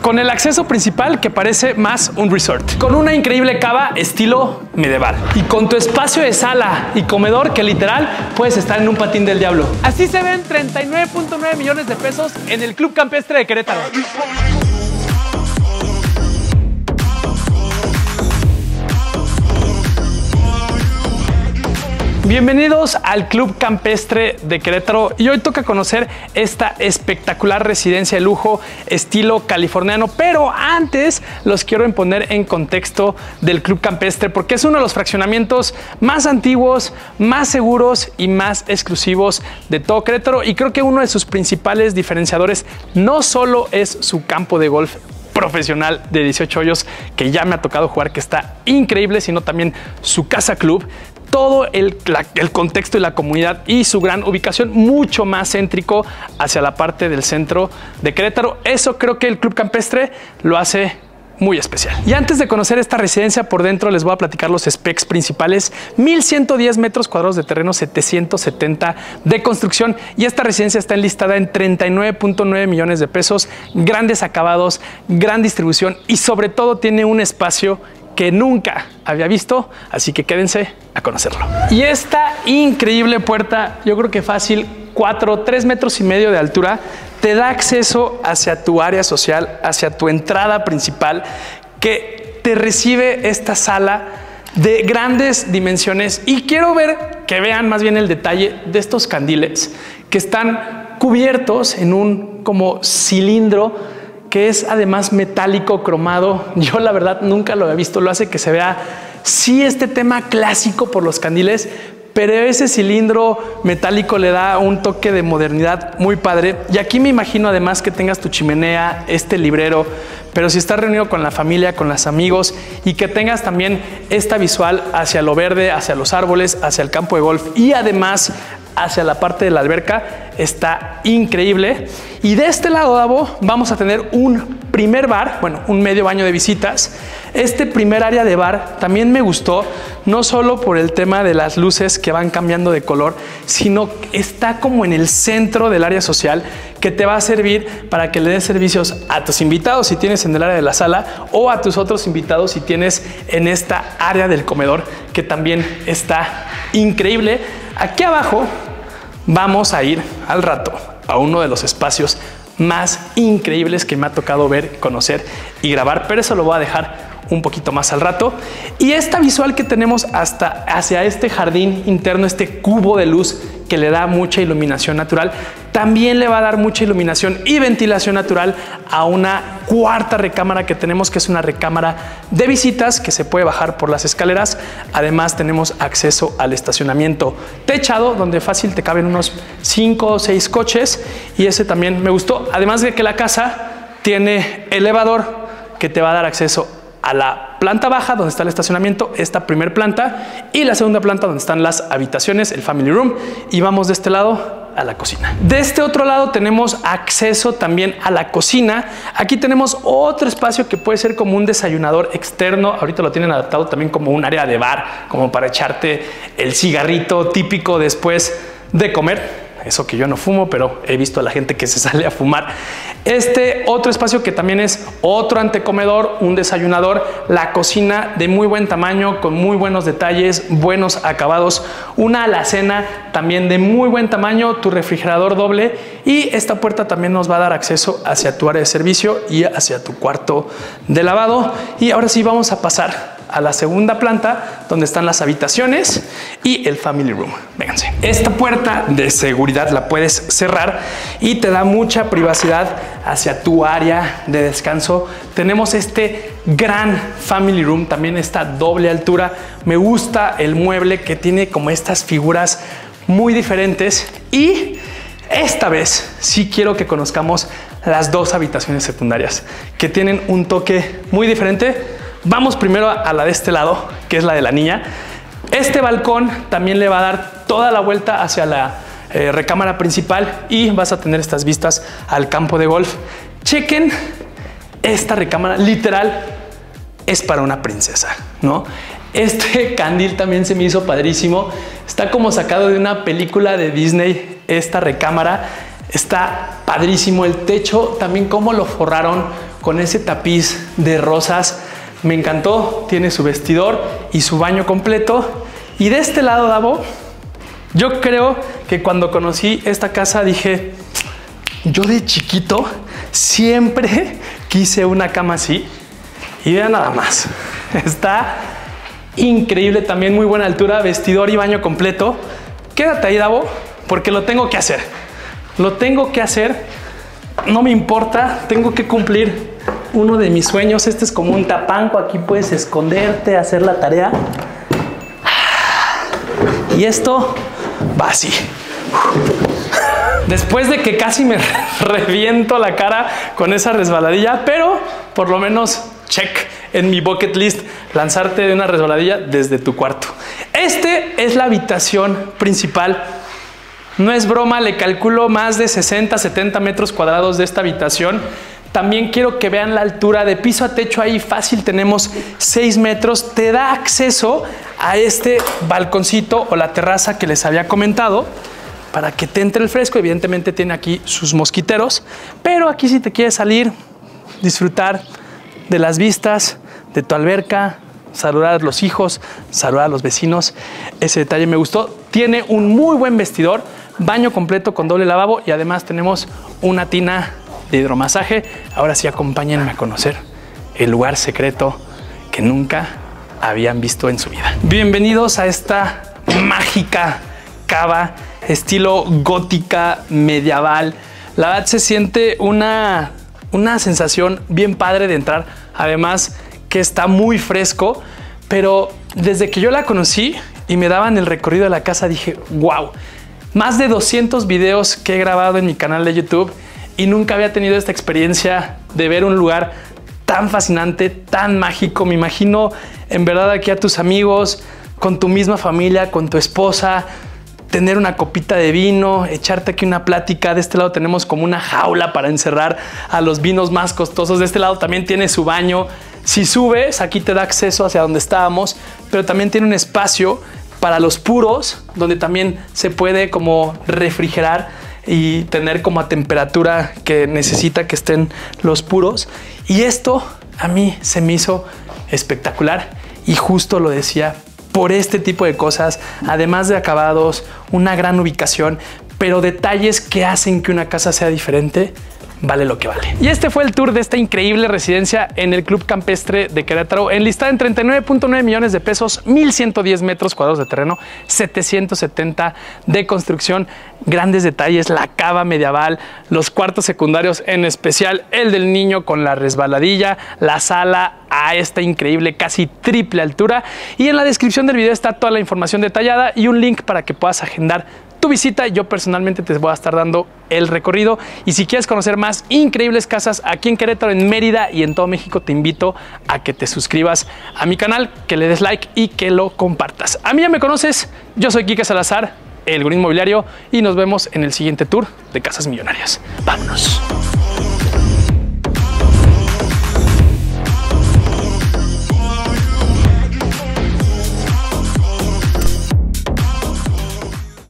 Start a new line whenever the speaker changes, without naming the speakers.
con el acceso principal que parece más un resort, con una increíble cava estilo medieval y con tu espacio de sala y comedor que literal puedes estar en un patín del diablo. Así se ven 39.9 millones de pesos en el Club Campestre de Querétaro. Bienvenidos al Club Campestre de Querétaro y hoy toca conocer esta espectacular residencia de lujo estilo californiano, pero antes los quiero poner en contexto del Club Campestre porque es uno de los fraccionamientos más antiguos, más seguros y más exclusivos de todo Querétaro, y creo que uno de sus principales diferenciadores no solo es su campo de golf profesional de 18 hoyos que ya me ha tocado jugar, que está increíble, sino también su casa club, todo el contexto y la comunidad y su gran ubicación mucho más céntrico hacia la parte del centro de Querétaro. Eso creo que el Club Campestre lo hace muy especial. Y antes de conocer esta residencia por dentro, les voy a platicar los specs principales. 1110 metros cuadrados de terreno, 770 de construcción, y esta residencia está enlistada en 39.9 millones de pesos, grandes acabados, gran distribución y sobre todo tiene un espacio que nunca había visto, así que quédense a conocerlo. Y esta increíble puerta, yo creo que fácil 3 metros y medio de altura, te da acceso hacia tu área social, hacia tu entrada principal, que te recibe esta sala de grandes dimensiones. Y quiero que vean más bien el detalle de estos candiles que están cubiertos en un como cilindro que es además metálico cromado. Yo la verdad nunca lo había visto, lo hace que se vea sí este tema clásico por los candiles, pero ese cilindro metálico le da un toque de modernidad muy padre. Y aquí me imagino además que tengas tu chimenea, este librero, pero si estás reunido con la familia, con los amigos, y que tengas también esta visual hacia lo verde, hacia los árboles, hacia el campo de golf y además hacia la parte de la alberca, está increíble. Y de este lado, Davo, vamos a tener un primer bar, bueno, un medio baño de visitas. Este primer área de bar también me gustó, no solo por el tema de las luces que van cambiando de color, sino que está como en el centro del área social, que te va a servir para que le des servicios a tus invitados si tienes en el área de la sala, o a tus otros invitados si tienes en esta área del comedor, que también está increíble. Aquí abajo vamos a ir al rato a uno de los espacios más increíbles que me ha tocado ver, conocer y grabar, pero eso lo voy a dejar un poquito más al rato. Y esta visual que tenemos hacia este jardín interno, este cubo de luz que le da mucha iluminación natural, también le va a dar mucha iluminación y ventilación natural a una cuarta recámara que tenemos, que es una recámara de visitas que se puede bajar por las escaleras. Además tenemos acceso al estacionamiento techado, donde fácil te caben unos 5 o 6 coches, y ese también me gustó. Además de que la casa tiene elevador que te va a dar acceso a la planta baja donde está el estacionamiento, esta primer planta, y la segunda planta donde están las habitaciones, el family room, y vamos de este lado a la cocina. De este otro lado tenemos acceso también a la cocina. Aquí tenemos otro espacio que puede ser como un desayunador externo. Ahorita lo tienen adaptado también como un área de bar, como para echarte el cigarrito típico después de comer. Eso que yo no fumo, pero he visto a la gente que se sale a fumar. Este otro espacio que también es otro antecomedor, un desayunador, la cocina de muy buen tamaño, con muy buenos detalles, buenos acabados, una alacena también de muy buen tamaño, tu refrigerador doble, y esta puerta también nos va a dar acceso hacia tu área de servicio y hacia tu cuarto de lavado. Y ahora sí vamos a pasar a la segunda planta, donde están las habitaciones y el family room. Vénganse. Esta puerta de seguridad la puedes cerrar y te da mucha privacidad hacia tu área de descanso. Tenemos este gran family room, también esta doble altura. Me gusta el mueble que tiene como estas figuras muy diferentes, y esta vez sí quiero que conozcamos las dos habitaciones secundarias que tienen un toque muy diferente. Vamos primero a la de este lado, que es la de la niña. Este balcón también le va a dar toda la vuelta hacia la recámara principal, y vas a tener estas vistas al campo de golf. Chequen esta recámara, literal es para una princesa, ¿no? Este candil también se me hizo padrísimo. Está como sacado de una película de Disney. Esta recámara está padrísimo. El techo también, cómo lo forraron con ese tapiz de rosas. Me encantó, tiene su vestidor y su baño completo. Y de este lado, Davo, yo creo que cuando conocí esta casa dije, yo de chiquito siempre quise una cama así. Y vean nada más, está increíble, también muy buena altura, vestidor y baño completo. Quédate ahí, Davo, porque lo tengo que hacer. Lo tengo que hacer, no me importa, tengo que cumplir uno de mis sueños. Este es como un tapanco, aquí puedes esconderte, hacer la tarea. Y esto va así. Después de que casi me reviento la cara con esa resbaladilla, pero por lo menos check en mi bucket list, lanzarte de una resbaladilla desde tu cuarto. Este es la habitación principal. No es broma, le calculo más de 60, 70 metros cuadrados de esta habitación. También quiero que vean la altura de piso a techo, ahí fácil tenemos 6 metros. Te da acceso a este balconcito o la terraza que les había comentado para que te entre el fresco. Evidentemente tiene aquí sus mosquiteros, pero aquí si te quieres salir, disfrutar de las vistas, de tu alberca, saludar a los hijos, saludar a los vecinos. Ese detalle me gustó. Tiene un muy buen vestidor, baño completo con doble lavabo y además tenemos una tina de hidromasaje. Ahora sí, acompáñenme a conocer el lugar secreto que nunca habían visto en su vida. Bienvenidos a esta mágica cava estilo gótica medieval. La verdad se siente una sensación bien padre de entrar. Además que está muy fresco, pero desde que yo la conocí y me daban el recorrido de la casa dije, wow, más de 200 videos que he grabado en mi canal de YouTube y nunca había tenido esta experiencia de ver un lugar tan fascinante, tan mágico. Me imagino en verdad aquí a tus amigos, con tu misma familia, con tu esposa, tener una copita de vino, echarte aquí una plática. De este lado tenemos como una jaula para encerrar a los vinos más costosos. De este lado también tiene su baño. Si subes, aquí te da acceso hacia donde estábamos, pero también tiene un espacio para los puros, donde también se puede como refrigerar y tener como a temperatura que necesita que estén los puros. Y esto a mí se me hizo espectacular y justo lo decía por este tipo de cosas, además de acabados, una gran ubicación, pero detalles que hacen que una casa sea diferente, vale lo que vale. Y este fue el tour de esta increíble residencia en el Club Campestre de Querétaro, enlistada en 39.9 millones de pesos, 1,110 metros cuadrados de terreno, 770 de construcción, grandes detalles, la cava medieval, los cuartos secundarios, en especial el del niño con la resbaladilla, la sala a esta increíble casi triple altura. Y en la descripción del video está toda la información detallada y un link para que puedas agendar tu visita. Yo personalmente te voy a estar dando el recorrido y si quieres conocer más increíbles casas aquí en Querétaro, en Mérida y en todo México, te invito a que te suscribas a mi canal, que le des like y que lo compartas. A mí ya me conoces, yo soy Quique Salazar, el Gurú Inmobiliario, y nos vemos en el siguiente tour de Casas Millonarias. ¡Vámonos!